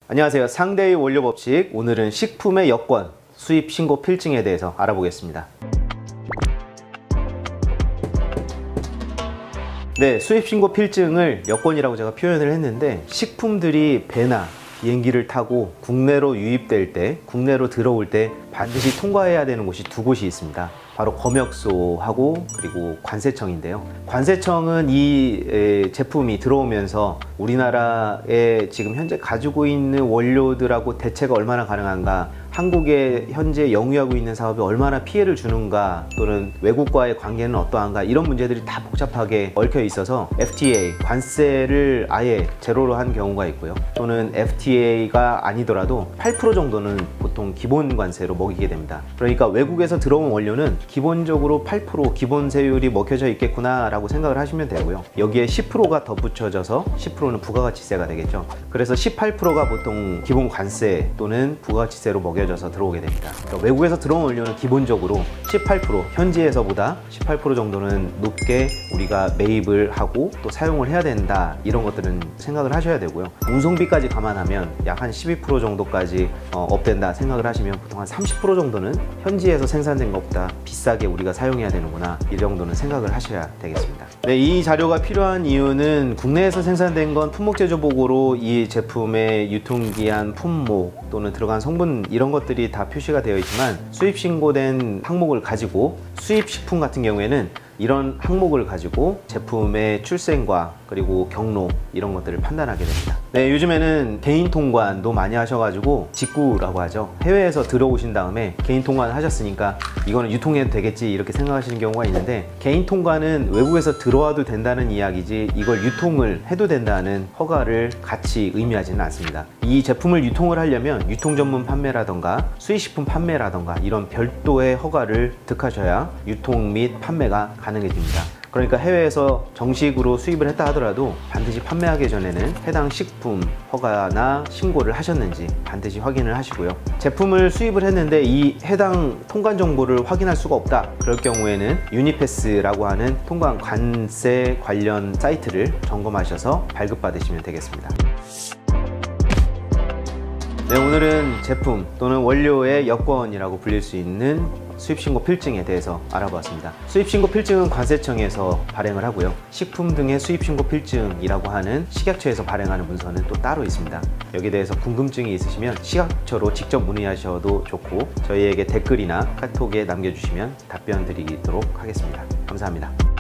안녕하세요. 상대의 원료 법칙. 오늘은 식품의 여권, 수입 신고 필증에 대해서 알아보겠습니다. 네, 수입 신고 필증을 여권이라고 제가 표현을 했는데, 식품들이 배나 비행기를 타고 국내로 유입될 때, 국내로 들어올 때 반드시 통과해야 되는 곳이 두 곳이 있습니다. 바로 검역소하고 그리고 관세청인데요. 관세청은 이 제품이 들어오면서 우리나라에 지금 현재 가지고 있는 원료들하고 대체가 얼마나 가능한가, 한국에 현재 영위하고 있는 사업이 얼마나 피해를 주는가, 또는 외국과의 관계는 어떠한가, 이런 문제들이 다 복잡하게 얽혀 있어서 FTA, 관세를 아예 제로로 한 경우가 있고요. 또는 FTA가 아니더라도 8% 정도는 보통 기본 관세로 먹이게 됩니다. 그러니까 외국에서 들어온 원료는 기본적으로 8% 기본 세율이 먹혀져 있겠구나 라고 생각을 하시면 되고요. 여기에 10%가 덧붙여져서 10%는 부가가치세가 되겠죠. 그래서 18%가 보통 기본 관세 또는 부가가치세로 먹여져서 들어오게 됩니다. 그러니까 외국에서 들어온 원료는 기본적으로 18%, 현지에서보다 18% 정도는 높게 우리가 매입을 하고 또 사용을 해야 된다, 이런 것들은 생각을 하셔야 되고요. 운송비까지 감안하면 약 한 12% 정도까지 업된다 생각을 하시면, 보통 한 30% 정도는 현지에서 생산된 것보다 비싸게 우리가 사용해야 되는구나, 이 정도는 생각을 하셔야 되겠습니다. 네, 이 자료가 필요한 이유는 국내에서 생산된 건 품목제조보고로 이 제품의 유통기한, 품목 또는 들어간 성분, 이런 것들이 다 표시가 되어 있지만, 수입 신고된 항목을 가지고 수입식품 같은 경우에는 이런 항목을 가지고 제품의 출생과 그리고 경로, 이런 것들을 판단하게 됩니다. 네, 요즘에는 개인 통관도 많이 하셔가지고 직구라고 하죠. 해외에서 들어오신 다음에 개인 통관을 하셨으니까 이거는 유통해도 되겠지, 이렇게 생각하시는 경우가 있는데, 개인 통관은 외국에서 들어와도 된다는 이야기지 이걸 유통을 해도 된다는 허가를 같이 의미하지는 않습니다. 이 제품을 유통을 하려면 유통 전문 판매라던가 수입식품 판매라던가 이런 별도의 허가를 득하셔야 유통 및 판매가 가능해집니다. 그러니까 해외에서 정식으로 수입을 했다 하더라도 반드시 판매하기 전에는 해당 식품 허가나 신고를 하셨는지 반드시 확인을 하시고요. 제품을 수입을 했는데 이 해당 통관 정보를 확인할 수가 없다, 그럴 경우에는 유니패스라고 하는 통관 관세 관련 사이트를 점검하셔서 발급받으시면 되겠습니다. 네, 오늘은 제품 또는 원료의 여권이라고 불릴 수 있는 수입신고 필증에 대해서 알아보았습니다. 수입신고 필증은 관세청에서 발행을 하고요. 식품 등의 수입신고 필증이라고 하는 식약처에서 발행하는 문서는 또 따로 있습니다. 여기에 대해서 궁금증이 있으시면 식약처로 직접 문의하셔도 좋고, 저희에게 댓글이나 카톡에 남겨주시면 답변 드리도록 하겠습니다. 감사합니다.